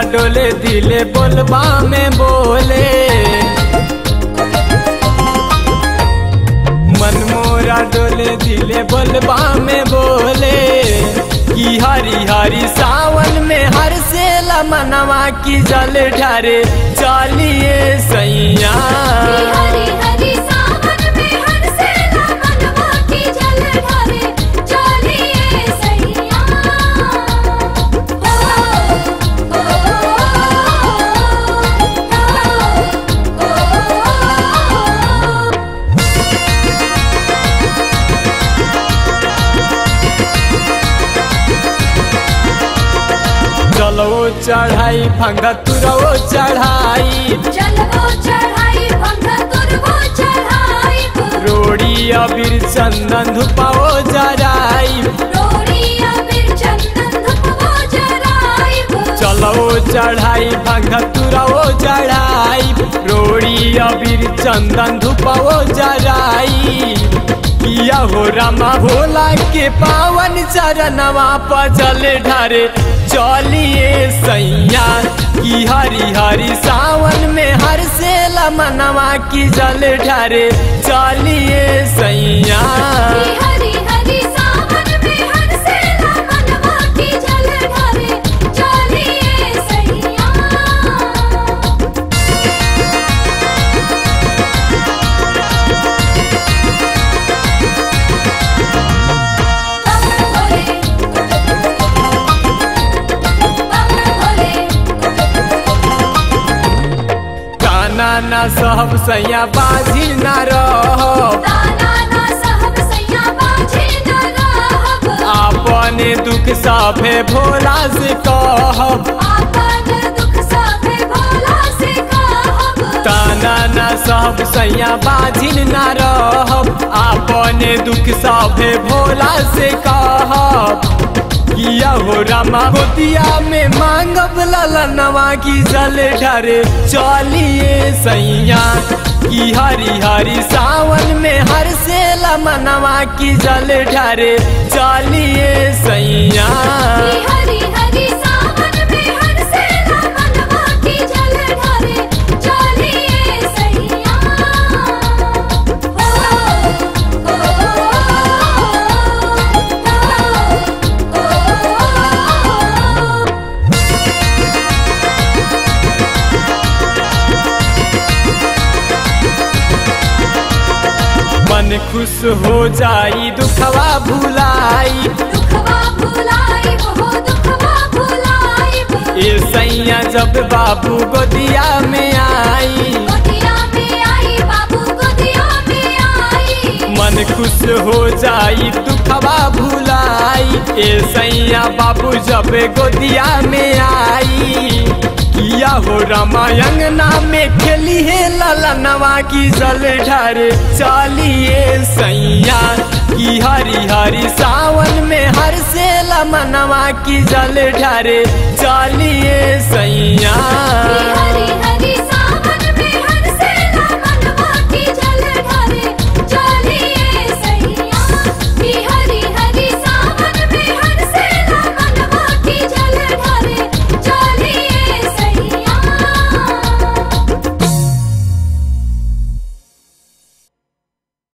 डोले दिले बोलबा में बोले, मन मोरा डोले दिले बोलबा में बोले कि हरी हरी सावन में हर से मनवा की जल ढारे चलिए सैया। हरी हरी सावन में हर से मनवा की जल ढारे चलिए सैया। चलो चढ़ाई भंगा तुरवो चढ़ाई, चलो चढ़ाई भंगा तुरवो चढ़ाई, रोड़ी अबीर चंदन धुपाओ जराई, रोड़ी अबीर चंदन धुपाओ जराई। चलो चढ़ाई भंगा तुरवो चढ़ाई, रोड़ी अबीर चंदन धुपाओ जराई। किया हो रामा भोला के पावन चरणवा पर जल ढारे चलिए सैया कि हरी हरी सावन में हर से मनवा की जल ढारे चलिए सैया। हरी हरी सावन में हर से मनवा की जल ढारे चलिए सैया। ना सब सैया बाजी न रहब, अपने दुख साफे भोला से कहब, ताना ना सब सैया बाजी न रहब, अपने दुख साफे भोला से कहब। किया हो रामा गोतिया में मांगब ललनवा की जल ढारे चलिए सैया कि हरी हरी सावन में हर से मनवा की जल ढारे चलिए सैया। हरी हरी सावन में हर से मनवा की जल ढारे चलिए सैया। मन खुश हो जाई दुखवा भुलाई, दुखवा भुलाई वो दुखवा भुलाई। ए सैया जब बाबू गोदिया में आई, गोदिया में आई बाबू गोदिया में आई। मन खुश हो जाई दुखवा भुलाई, ए सैया बाबू जब गोदिया में आई। किया हो रामायण नाम में खेली है ललनवा की जल ढारे चलिए सैया कि हरी हरी सावन में हर से मनवा की जल ढारे चलिए सैया। हरी